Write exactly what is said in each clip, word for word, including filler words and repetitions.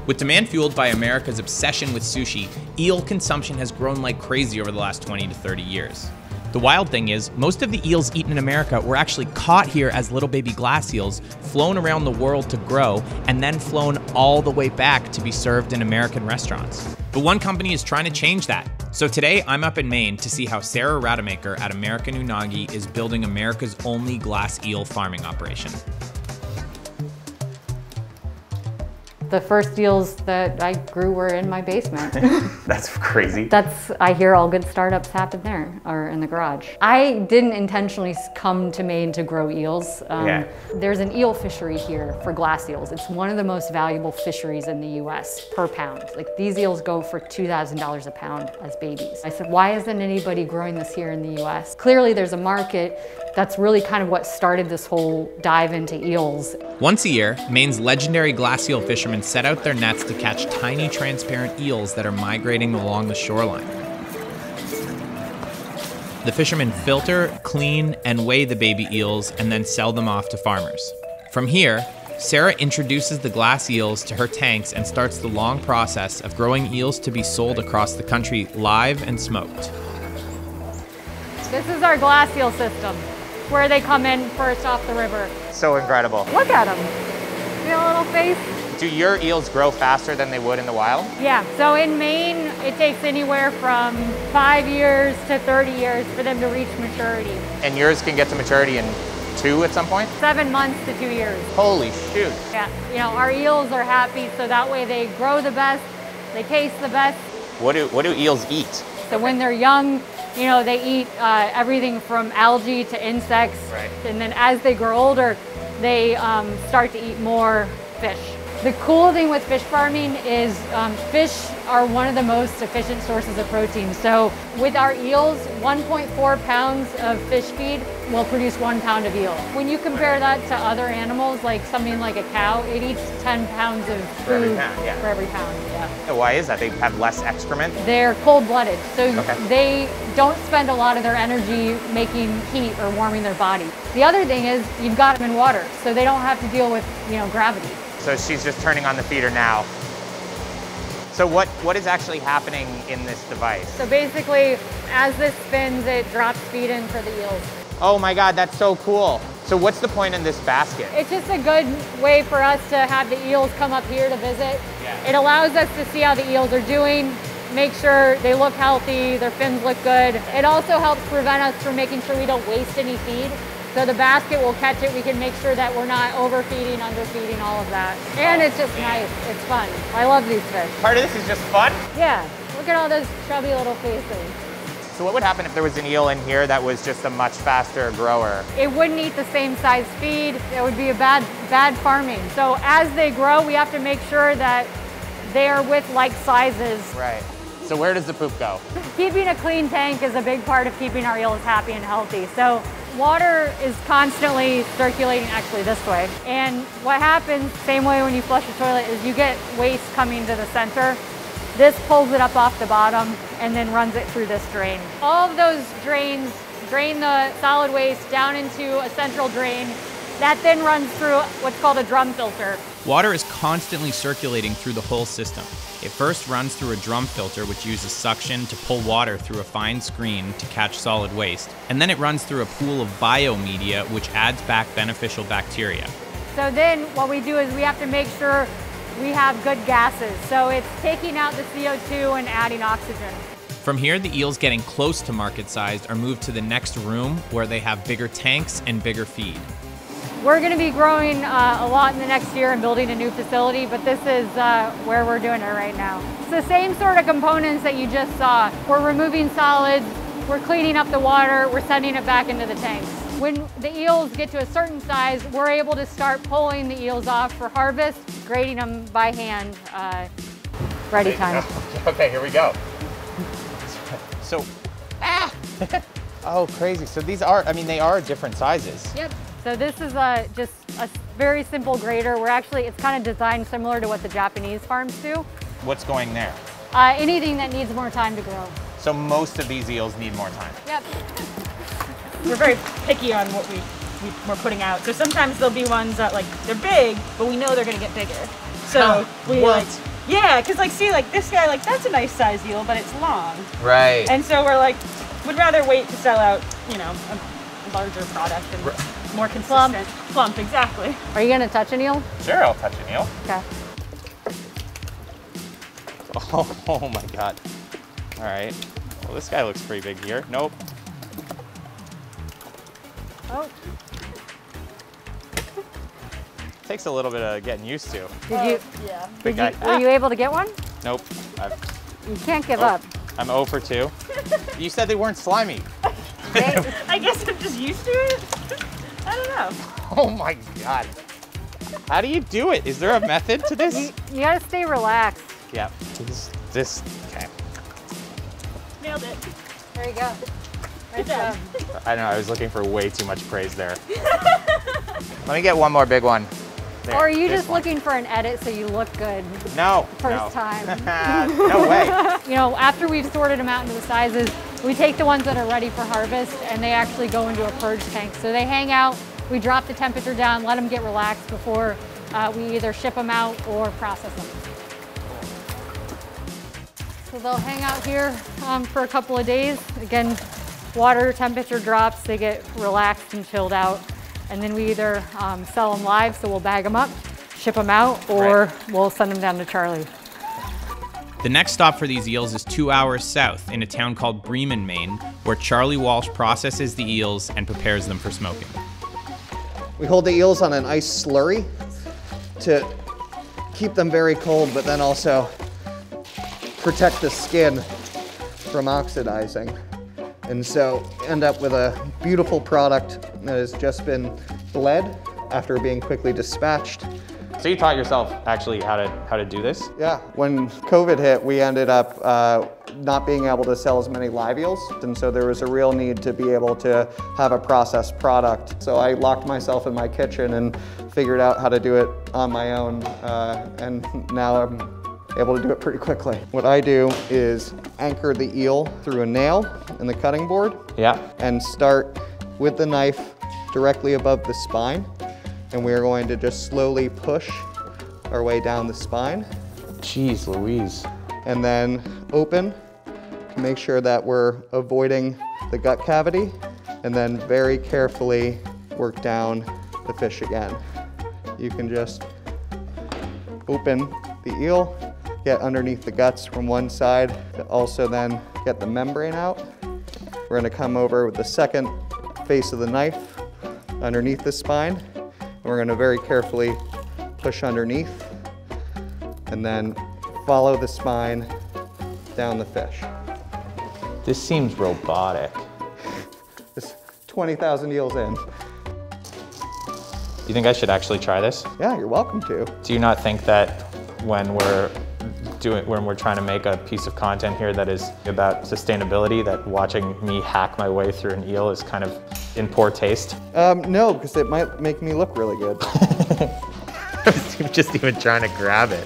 With demand fueled by America's obsession with sushi, eel consumption has grown like crazy over the last twenty to thirty years. The wild thing is, most of the eels eaten in America were actually caught here as little baby glass eels, flown around the world to grow, and then flown all the way back to be served in American restaurants. But one company is trying to change that. So today, I'm up in Maine to see how Sarah Rademacher at American Unagi is building America's only glass eel farming operation. The first eels that I grew were in my basement. That's crazy. That's, I hear all good startups happen there, or in the garage. I didn't intentionally come to Maine to grow eels. Um, yeah. There's an eel fishery here for glass eels. It's one of the most valuable fisheries in the U S per pound. Like, these eels go for two thousand dollars a pound as babies. I said, why isn't anybody growing this here in the U S? Clearly there's a market. That's really kind of what started this whole dive into eels. Once a year, Maine's legendary glass eel fishermen set out their nets to catch tiny transparent eels that are migrating along the shoreline. The fishermen filter, clean, and weigh the baby eels and then sell them off to farmers. From here, Sarah introduces the glass eels to her tanks and starts the long process of growing eels to be sold across the country live and smoked. This is our glass eel system, where they come in first off the river. So incredible. Look at them. See a little face? Do your eels grow faster than they would in the wild? Yeah, so in Maine, it takes anywhere from five years to thirty years for them to reach maturity. And yours can get to maturity in two at some point? Seven months to two years. Holy shoot. Yeah, you know, our eels are happy, so that way they grow the best, they taste the best. What do, what do eels eat? So when they're young, you know, they eat uh, everything from algae to insects. Right. And then as they grow older, they um, start to eat more fish. The cool thing with fish farming is um, fish are one of the most efficient sources of protein. So with our eels, one point four pounds of fish feed will produce one pound of eel. When you compare that to other animals, like something like a cow, it eats ten pounds of food For every pound, yeah. For every pound, yeah. Why is that? They have less excrement? They're cold-blooded, so Okay. they don't spend a lot of their energy making heat or warming their body. The other thing is you've got them in water, so they don't have to deal with, you know, gravity. So she's just turning on the feeder now. So what, what is actually happening in this device? So basically, as this spins, it drops feed in for the eels. Oh my God, that's so cool. So what's the point in this basket? It's just a good way for us to have the eels come up here to visit. Yeah. It allows us to see how the eels are doing, make sure they look healthy, their fins look good. It also helps prevent us from making sure we don't waste any feed. So the basket will catch it. We can make sure that we're not overfeeding, underfeeding, all of that. And Oh, it's just man. nice. It's fun. I love these fish. Part of this is just fun? Yeah. Look at all those chubby little faces. So what would happen if there was an eel in here that was just a much faster grower? It wouldn't eat the same size feed. It would be a bad, bad farming. So as they grow, we have to make sure that they are with like sizes. Right. So where does the poop go? Keeping a clean tank is a big part of keeping our eels happy and healthy. So water is constantly circulating actually this way. And what happens, same way when you flush the toilet, is you get waste coming to the center. This pulls it up off the bottom and then runs it through this drain. All of those drains drain the solid waste down into a central drain that then runs through what's called a drum filter. Water is constantly circulating through the whole system. It first runs through a drum filter, which uses suction to pull water through a fine screen to catch solid waste. And then it runs through a pool of biomedia, which adds back beneficial bacteria. So then what we do is we have to make sure we have good gases. So it's taking out the C O two and adding oxygen. From here, the eels getting close to market sized are moved to the next room where they have bigger tanks and bigger feed. We're going to be growing uh, a lot in the next year and building a new facility, but this is uh, where we're doing it right now. It's the same sort of components that you just saw. We're removing solids, we're cleaning up the water, we're sending it back into the tanks. When the eels get to a certain size, we're able to start pulling the eels off for harvest, grading them by hand. Uh, ready time. Okay, here we go. So, ah! Oh, crazy. So these are, I mean, they are different sizes. Yep. So this is a, just a very simple grader. We're actually, it's kind of designed similar to what the Japanese farms do. What's going there? Uh, anything that needs more time to grow. So most of these eels need more time. Yep. We're very picky on what we, we, we're putting out. So sometimes there'll be ones that like, they're big, but we know they're gonna get bigger. So Huh. we What? like, Yeah, because like, see, like this guy, like that's a nice size eel, but it's long. Right. And so we're like, would rather wait to sell out, you know, a larger product and more consistent. Plump. Plump, exactly. Are you gonna touch an eel? Sure, I'll touch an eel. Okay. Oh, oh my God. All right. Well, this guy looks pretty big here. Nope. Oh. Takes a little bit of getting used to. Did you? Yeah. Big Did you guy. were you able to get one? Nope. I've, You can't give oh, up. I'm zero for two. You said they weren't slimy. They- I guess I'm just used to it. I don't know. Oh my God. How do you do it? Is there a method to this? you, you gotta stay relaxed. Yeah. This, this, okay. Nailed it. There you go. Nice Good job. job. I know, I was looking for way too much praise there. Let me get one more big one. There, Or are you this just one. looking for an edit so you look good No. first no. time? No way. You know, after we've sorted them out into the sizes, we take the ones that are ready for harvest and they actually go into a purge tank. So they hang out, we drop the temperature down, let them get relaxed before uh, we either ship them out or process them. So they'll hang out here um, for a couple of days. Again, water temperature drops, they get relaxed and chilled out. And then we either um, sell them live, so we'll bag them up, ship them out, or Right. we'll send them down to Charlie. The next stop for these eels is two hours south in a town called Bremen, Maine, where Charlie Walsh processes the eels and prepares them for smoking. We hold the eels on an ice slurry to keep them very cold, but then also protect the skin from oxidizing. And so end up with a beautiful product that has just been bled after being quickly dispatched. So you taught yourself actually how to how to do this? Yeah, when COVID hit, we ended up uh, not being able to sell as many live eels, and so there was a real need to be able to have a processed product. So I locked myself in my kitchen and figured out how to do it on my own, uh, and now I'm able to do it pretty quickly. What I do is anchor the eel through a nail in the cutting board, Yeah. and start with the knife directly above the spine. And we are going to just slowly push our way down the spine, Jeez Louise. and then open to make sure that we're avoiding the gut cavity, and then very carefully work down the fish again. You can just open the eel, get underneath the guts from one side, to also then get the membrane out. We're gonna come over with the second face of the knife underneath the spine. And we're gonna very carefully push underneath and then follow the spine down the fish. This seems robotic. It's twenty thousand eels in. You think I should actually try this? Yeah, you're welcome to. Do you not think that when we're doing, when we're trying to make a piece of content here that is about sustainability, that watching me hack my way through an eel is kind of in poor taste? Um, no, because it might make me look really good. I'm just even trying to grab it.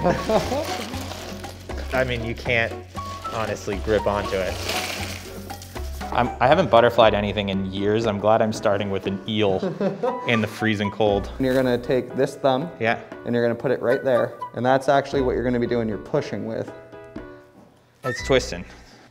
I mean, you can't honestly grip onto it. I'm, I haven't butterflied anything in years. I'm glad I'm starting with an eel in the freezing cold. And you're gonna take this thumb, Yeah. and you're gonna put it right there. And that's actually what you're gonna be doing your pushing with. It's twisting.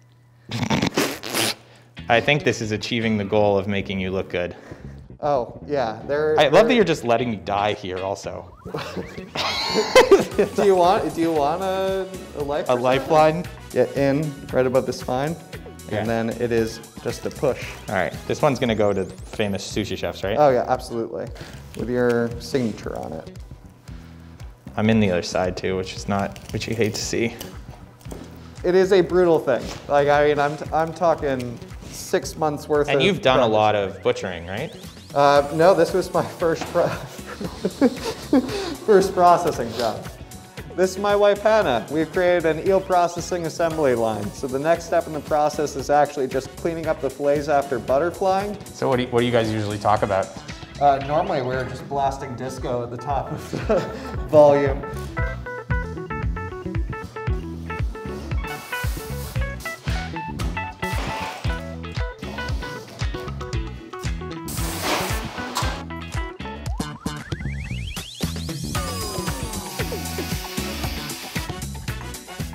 I think this is achieving the goal of making you look good. Oh, yeah, there. I love that there- you're just letting me die here also. Do you want, do you want a, a life? A lifeline? Get in right above the spine, Yeah. and then it is just a push. All right, this one's gonna go to famous sushi chefs, right? Oh yeah, absolutely. With your signature on it. I'm in the other side too, which is not, which you hate to see. It is a brutal thing. Like, I mean, I'm, t I'm talking six months worth of. And you've done a practice. lot of butchering, right? Uh, no, this was my first pro first processing job. This is my wife, Hannah. We've created an eel processing assembly line. So the next step in the process is actually just cleaning up the fillets after butterflying. So what do you, what do you guys usually talk about? Uh, normally we're just blasting disco at the top of the volume.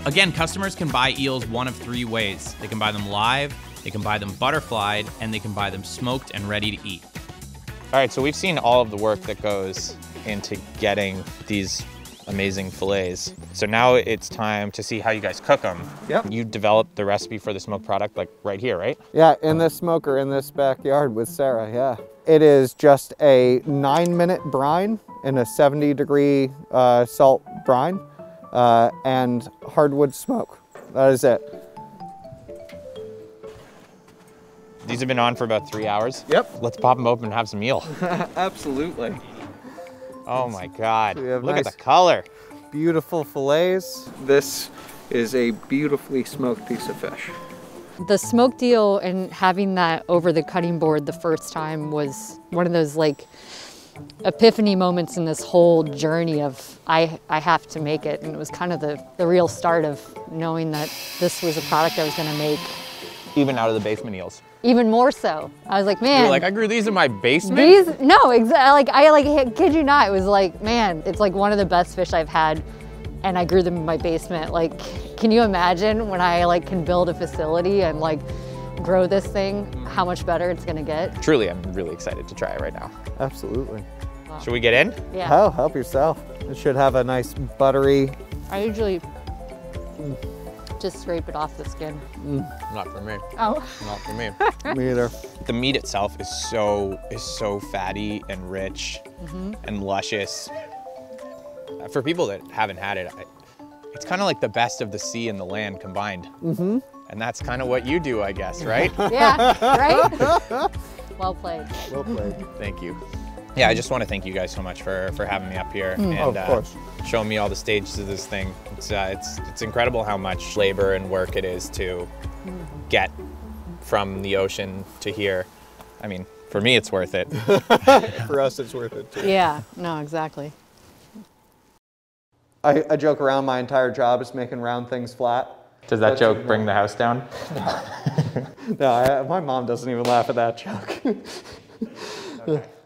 Again, customers can buy eels one of three ways. They can buy them live, they can buy them butterflied, and they can buy them smoked and ready to eat. All right, so we've seen all of the work that goes into getting these amazing fillets. So now it's time to see how you guys cook them. Yep. You developed the recipe for the smoked product like right here, right? Yeah, in this smoker in this backyard with Sarah, yeah. It is just a nine minute brine in a seventy degree uh, salt brine uh, and hardwood smoke. That is it. These have been on for about three hours. Yep. Let's pop them open and have some eel. Absolutely. Oh my God, We have look nice, at the color. beautiful fillets. This is a beautifully smoked piece of fish. The smoked eel and having that over the cutting board the first time was one of those like epiphany moments in this whole journey of I, I have to make it. And it was kind of the, the real start of knowing that this was a product I was gonna make. Even out of the basement eels. Even more so. I was like, man. You were like, I grew these in my basement? These, no, exactly. Like, I like, kid you not, it was like, man, it's like one of the best fish I've had, and I grew them in my basement. Like, can you imagine when I like can build a facility and like grow this thing, how much better it's gonna get? Truly, I'm really excited to try it right now. Absolutely. Wow. Should we get in? Yeah. Oh, help yourself. It should have a nice buttery. I usually just scrape it off the skin. Not for me. Oh. Not for me. Me either. The meat itself is so is so fatty and rich Mm-hmm. and luscious. For people that haven't had it, I, it's kind of like the best of the sea and the land combined. Mm-hmm. And that's kind of what you do, I guess, right? Yeah, right? Well played. Well played. Thank you. Yeah, I just want to thank you guys so much for, for having me up here and Oh, of course. Uh, showing me all the stages of this thing. It's, uh, it's, it's incredible how much labor and work it is to get from the ocean to here. I mean, for me, it's worth it. For us, it's worth it too. Yeah, no, exactly. I, I joke around, my entire job is making round things flat. Does that That's joke it, bring no. the house down? No, I, my mom doesn't even laugh at that joke. Okay.